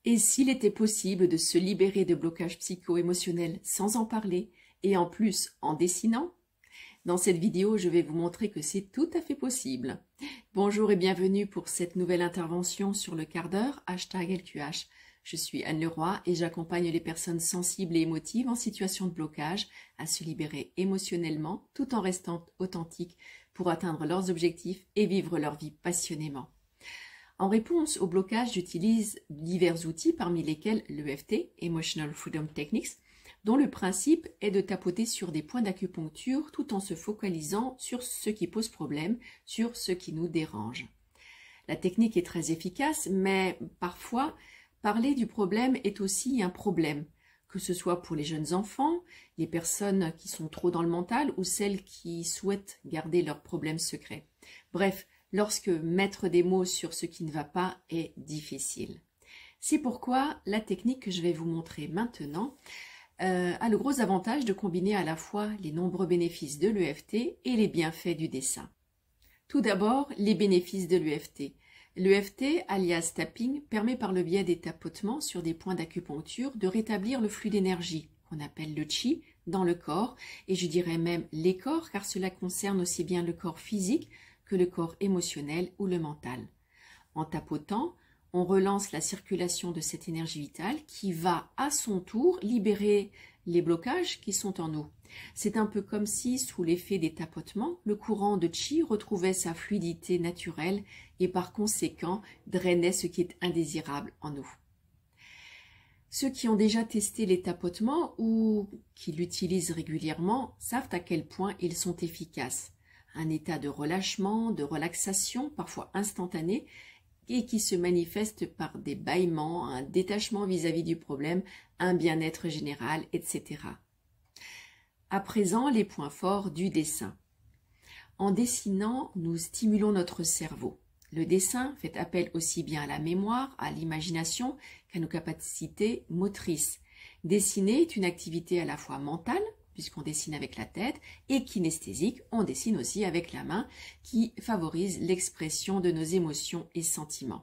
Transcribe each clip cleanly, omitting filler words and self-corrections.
Et s'il était possible de se libérer de blocages psycho-émotionnels sans en parler, et en plus en dessinant? Dans cette vidéo, je vais vous montrer que c'est tout à fait possible. Bonjour et bienvenue pour cette nouvelle intervention sur le quart d'heure, #LQH. Je suis Anne Leroy et j'accompagne les personnes sensibles et émotives en situation de blocage à se libérer émotionnellement tout en restant authentiques pour atteindre leurs objectifs et vivre leur vie passionnément. En réponse au blocage, j'utilise divers outils parmi lesquels l'EFT, Emotional Freedom Techniques, dont le principe est de tapoter sur des points d'acupuncture tout en se focalisant sur ce qui pose problème, sur ce qui nous dérange. La technique est très efficace, mais parfois, parler du problème est aussi un problème, que ce soit pour les jeunes enfants, les personnes qui sont trop dans le mental ou celles qui souhaitent garder leurs problèmes secrets. Bref, lorsque mettre des mots sur ce qui ne va pas est difficile. C'est pourquoi la technique que je vais vous montrer maintenant a le gros avantage de combiner à la fois les nombreux bénéfices de l'EFT et les bienfaits du dessin. Tout d'abord, les bénéfices de l'EFT. L'EFT, alias tapping, permet par le biais des tapotements sur des points d'acupuncture de rétablir le flux d'énergie, qu'on appelle le chi, dans le corps, et je dirais même les corps, car cela concerne aussi bien le corps physique que le corps émotionnel ou le mental. En tapotant, on relance la circulation de cette énergie vitale qui va à son tour libérer les blocages qui sont en nous. C'est un peu comme si, sous l'effet des tapotements, le courant de chi retrouvait sa fluidité naturelle et par conséquent drainait ce qui est indésirable en nous. Ceux qui ont déjà testé les tapotements ou qui l'utilisent régulièrement savent à quel point ils sont efficaces. Un état de relâchement, de relaxation, parfois instantané, et qui se manifeste par des bâillements, un détachement vis-à-vis du problème, un bien-être général, etc. À présent, les points forts du dessin. En dessinant, nous stimulons notre cerveau. Le dessin fait appel aussi bien à la mémoire, à l'imagination qu'à nos capacités motrices. Dessiner est une activité à la fois mentale, puisqu'on dessine avec la tête, et kinesthésique, on dessine aussi avec la main, qui favorise l'expression de nos émotions et sentiments.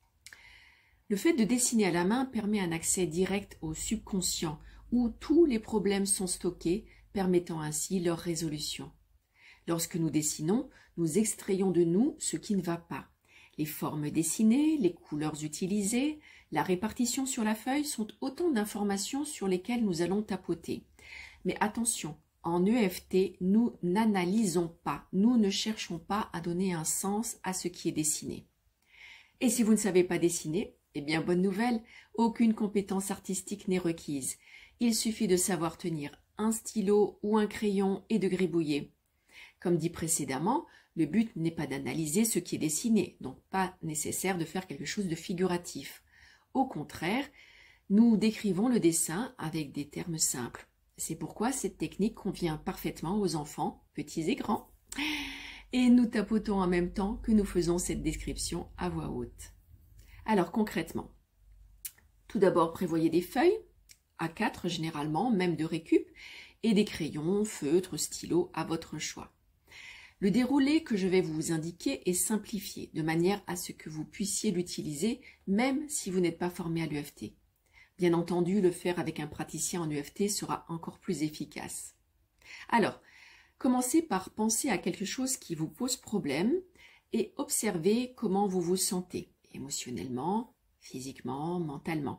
Le fait de dessiner à la main permet un accès direct au subconscient, où tous les problèmes sont stockés, permettant ainsi leur résolution. Lorsque nous dessinons, nous extrayons de nous ce qui ne va pas. Les formes dessinées, les couleurs utilisées, la répartition sur la feuille sont autant d'informations sur lesquelles nous allons tapoter. Mais attention, en EFT, nous n'analysons pas, nous ne cherchons pas à donner un sens à ce qui est dessiné. Et si vous ne savez pas dessiner, eh bien bonne nouvelle, aucune compétence artistique n'est requise. Il suffit de savoir tenir un stylo ou un crayon et de gribouiller. Comme dit précédemment, le but n'est pas d'analyser ce qui est dessiné, donc pas nécessaire de faire quelque chose de figuratif. Au contraire, nous décrivons le dessin avec des termes simples. C'est pourquoi cette technique convient parfaitement aux enfants, petits et grands. Et nous tapotons en même temps que nous faisons cette description à voix haute. Alors concrètement, tout d'abord prévoyez des feuilles, A4 généralement, même de récup, et des crayons, feutres, stylos à votre choix. Le déroulé que je vais vous indiquer est simplifié, de manière à ce que vous puissiez l'utiliser même si vous n'êtes pas formé à l'EFT. Bien entendu, le faire avec un praticien en EFT sera encore plus efficace. Alors, commencez par penser à quelque chose qui vous pose problème et observez comment vous vous sentez, émotionnellement, physiquement, mentalement.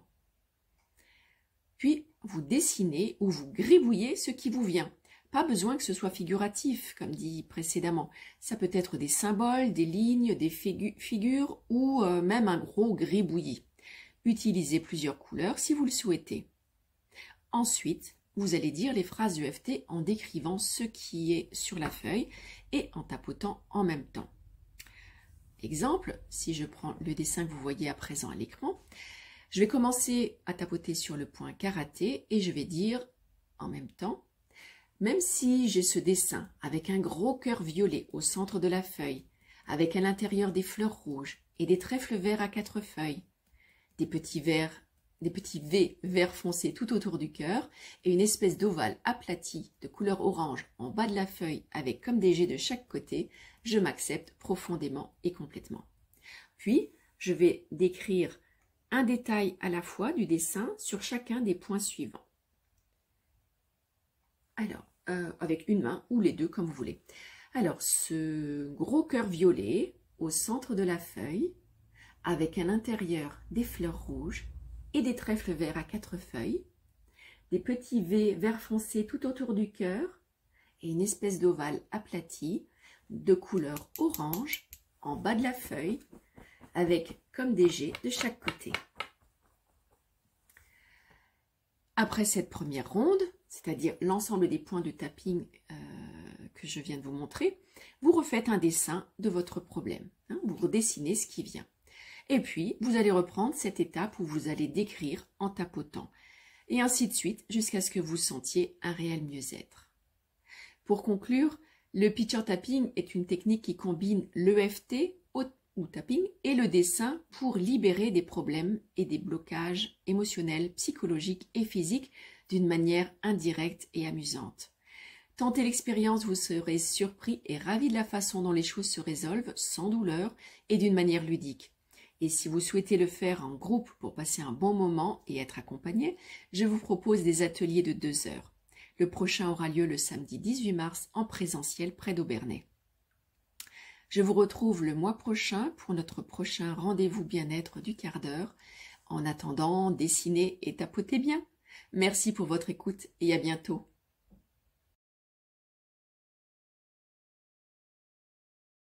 Puis, vous dessinez ou vous gribouillez ce qui vous vient. Pas besoin que ce soit figuratif, comme dit précédemment. Ça peut être des symboles, des lignes, des figures ou même un gros gribouillis. Utilisez plusieurs couleurs si vous le souhaitez. Ensuite, vous allez dire les phrases EFT en décrivant ce qui est sur la feuille et en tapotant en même temps. Exemple, si je prends le dessin que vous voyez à présent à l'écran, je vais commencer à tapoter sur le point karaté et je vais dire en même temps, même si j'ai ce dessin avec un gros cœur violet au centre de la feuille, avec à l'intérieur des fleurs rouges et des trèfles verts à 4 feuilles, des petits V vert foncé tout autour du cœur et une espèce d'ovale aplati de couleur orange en bas de la feuille avec comme des jets de chaque côté, je m'accepte profondément et complètement. Puis, je vais décrire un détail à la fois du dessin sur chacun des points suivants. Alors, avec une main ou les deux comme vous voulez. Alors, ce gros cœur violet au centre de la feuille, avec à l'intérieur des fleurs rouges et des trèfles verts à 4 feuilles, des petits V vert foncé tout autour du cœur et une espèce d'ovale aplati de couleur orange en bas de la feuille avec comme des jets de chaque côté. Après cette première ronde, c'est-à-dire l'ensemble des points de tapping que je viens de vous montrer, vous refaites un dessin de votre problème. Vous redessinez ce qui vient. Et puis, vous allez reprendre cette étape où vous allez décrire en tapotant. Et ainsi de suite, jusqu'à ce que vous sentiez un réel mieux-être. Pour conclure, le picture tapping est une technique qui combine l'EFT ou tapping et le dessin pour libérer des problèmes et des blocages émotionnels, psychologiques et physiques d'une manière indirecte et amusante. Tentez l'expérience, vous serez surpris et ravi de la façon dont les choses se résolvent sans douleur et d'une manière ludique. Et si vous souhaitez le faire en groupe pour passer un bon moment et être accompagné, je vous propose des ateliers de 2 heures. Le prochain aura lieu le samedi 18 mars en présentiel près d'Aubernais. Je vous retrouve le mois prochain pour notre prochain rendez-vous bien-être du quart d'heure. En attendant, dessinez et tapotez bien. Merci pour votre écoute et à bientôt.